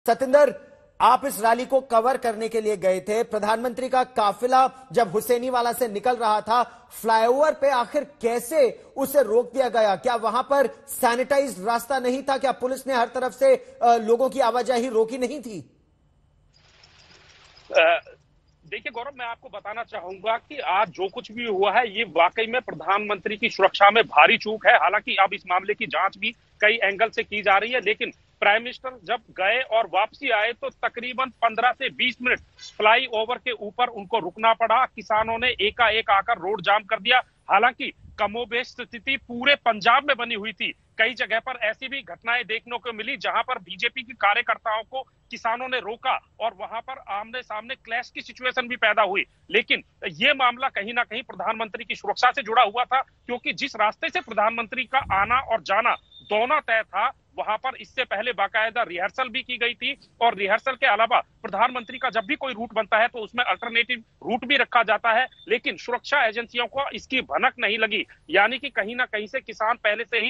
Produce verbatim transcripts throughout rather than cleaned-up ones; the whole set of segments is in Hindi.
सतिंदर, आप इस रैली को कवर करने के लिए गए थे। प्रधानमंत्री का काफिला जब हुसैनीवाला से निकल रहा था, फ्लाईओवर पे आखिर कैसे उसे रोक दिया गया? क्या वहां पर सैनिटाइज्ड रास्ता नहीं था? क्या पुलिस ने हर तरफ से लोगों की आवाजाही रोकी नहीं थी? देखिए गौरव, मैं आपको बताना चाहूंगा कि आज जो कुछ भी हुआ है ये वाकई में प्रधानमंत्री की सुरक्षा में भारी चूक है। हालांकि अब इस मामले की जांच भी कई एंगल से की जा रही है, लेकिन प्राइम मिनिस्टर जब गए और वापसी आए तो तकरीबन पंद्रह से बीस मिनट फ्लाई ओवर के ऊपर उनको रुकना पड़ा। किसानों ने एकाएक आकर रोड जाम कर दिया। हालांकि कमोबेश स्थिति पूरे पंजाब में बनी हुई थी। कई जगह पर ऐसी भी घटनाएं देखने को मिली जहां पर बीजेपी के कार्यकर्ताओं को किसानों ने रोका और वहां पर आमने सामने क्लैश की सिचुएशन भी पैदा हुई। लेकिन ये मामला कहीं ना कहीं प्रधानमंत्री की सुरक्षा से जुड़ा हुआ था, क्योंकि जिस रास्ते से प्रधानमंत्री का आना और जाना दोनों तय था, वहां पर इससे पहले बाकायदा रिहर्सल भी की गई थी। और रिहर्सल के अलावा प्रधानमंत्री का जब भी कोई रूट बनता है तो उसमें अल्टरनेटिव रूट भी रखा जाता है, लेकिन सुरक्षा एजेंसियों को इसकी भनक नहीं लगी। यानी कि कहीं ना कहीं से किसान पहले से ही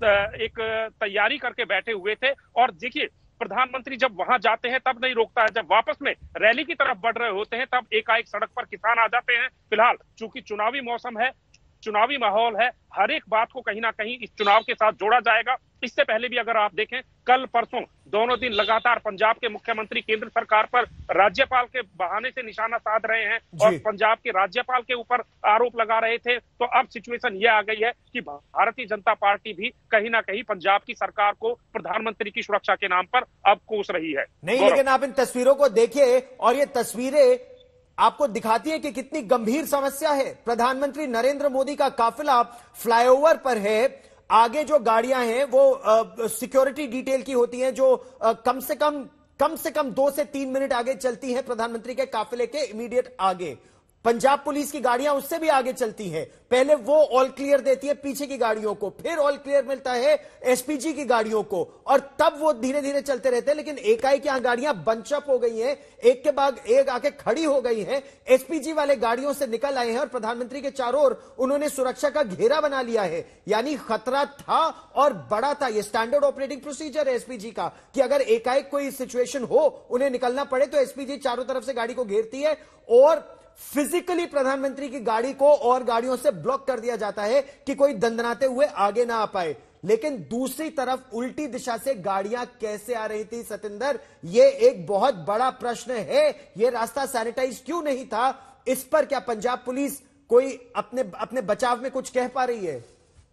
एक तैयारी करके बैठे हुए थे। और देखिए, प्रधानमंत्री जब वहां जाते हैं तब नहीं रोकता है, जब वापस में रैली की तरफ बढ़ रहे होते हैं तब एकाएक सड़क पर किसान आ जाते हैं। फिलहाल चूंकि चुनावी मौसम है, चुनावी माहौल है, हर एक बात को कहीं ना कहीं इस चुनाव के साथ जोड़ा जाएगा। इससे पहले भी अगर आप देखें, कल परसों दोनों दिन लगातार पंजाब के मुख्यमंत्री केंद्र सरकार पर राज्यपाल के बहाने से निशाना साध रहे हैं और पंजाब के राज्यपाल के ऊपर आरोप लगा रहे थे। तो अब सिचुएशन ये आ गई है कि भारतीय जनता पार्टी भी कहीं ना कहीं पंजाब की सरकार को प्रधानमंत्री की सुरक्षा के नाम पर अब कोस रही है। नहीं, लेकिन आप इन तस्वीरों को देखिए और ये तस्वीरें आपको दिखाती है कि कितनी गंभीर समस्या है। प्रधानमंत्री नरेंद्र मोदी का काफिला फ्लाईओवर पर है। आगे जो गाड़ियां हैं वो सिक्योरिटी डिटेल की होती हैं, जो आ, कम से कम कम से कम दो से तीन मिनट आगे चलती हैं प्रधानमंत्री के काफिले के इमीडिएट आगे। पंजाब पुलिस की गाड़ियां उससे भी आगे चलती हैं। पहले वो ऑल क्लियर देती है पीछे की गाड़ियों को, फिर ऑल क्लियर मिलता है एसपीजी की गाड़ियों को, और तब वो धीरे धीरे चलते रहते हैं। लेकिन एकाएक यहां गाड़ियां बंचअप हो गई हैं, एक के बाद एक आके खड़ी हो गई हैं। एसपीजी वाले गाड़ियों से निकल आए हैं और प्रधानमंत्री के चारों ओर उन्होंने सुरक्षा का घेरा बना लिया है। यानी खतरा था और बड़ा था। यह स्टैंडर्ड ऑपरेटिंग प्रोसीजर है एसपीजी का कि अगर एकाएक कोई सिचुएशन हो, उन्हें निकलना पड़े, तो एसपीजी चारों तरफ से गाड़ी को घेरती है और फिजिकली प्रधानमंत्री की गाड़ी को और गाड़ियों से ब्लॉक कर दिया जाता है कि कोई दंदनाते हुए आगे ना आ पाए। लेकिन दूसरी तरफ उल्टी दिशा से गाड़ियां कैसे आ रही थी सतिंदर, यह एक बहुत बड़ा प्रश्न है। यह रास्ता सैनिटाइज क्यों नहीं था? इस पर क्या पंजाब पुलिस कोई अपने अपने बचाव में कुछ कह पा रही है?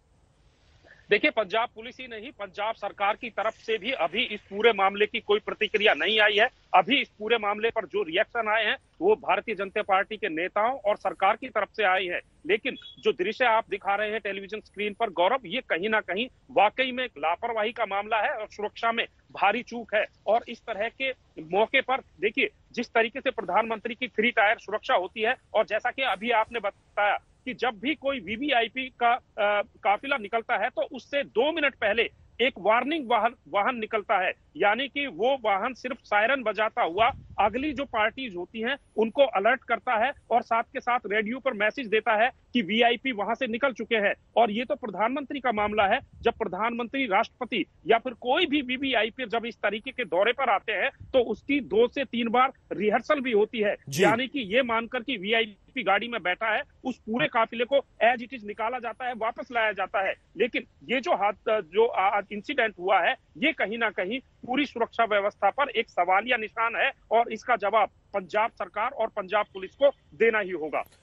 देखिए, पंजाब पुलिस ही नहीं, पंजाब सरकार की तरफ से भी अभी इस पूरे मामले की कोई प्रतिक्रिया नहीं आई है। अभी इस पूरे मामले पर जो रिएक्शन आए हैं वो भारतीय जनता पार्टी के नेताओं और सरकार की तरफ से आई है। लेकिन जो दृश्य आप दिखा रहे हैं टेलीविजन स्क्रीन पर गौरव, ये कहीं ना कहीं वाकई में लापरवाही का मामला है और सुरक्षा में भारी चूक है। और इस तरह के मौके पर देखिए, जिस तरीके से प्रधानमंत्री की थ्री टायर सुरक्षा होती है, और जैसा कि अभी आपने बताया कि जब भी कोई वीवीआईपी का आ, काफिला निकलता है तो उससे दो मिनट पहले एक वार्निंग वाहन वाहन निकलता है। यानी कि वो वाहन सिर्फ सायरन बजाता हुआ अगली जो पार्टीज होती हैं उनको अलर्ट करता है और साथ के साथ रेडियो पर मैसेज देता है कि वीआईपी वहां से निकल चुके हैं। और ये तो प्रधानमंत्री का मामला है। जब प्रधानमंत्री, राष्ट्रपति या फिर कोई भी वीवीआईपी जब इस तरीके के दौरे पर आते हैं तो उसकी दो से तीन बार रिहर्सल भी होती है। यानी कि ये मानकर कि वीआईपी गाड़ी में बैठा है, उस पूरे काफिले को एज इट इज निकाला जाता है, वापस लाया जाता है। लेकिन ये जो हाथ जो इंसिडेंट हुआ है, ये कहीं ना कहीं पूरी सुरक्षा व्यवस्था पर एक सवालिया निशान है और इसका जवाब पंजाब सरकार और पंजाब पुलिस को देना ही होगा।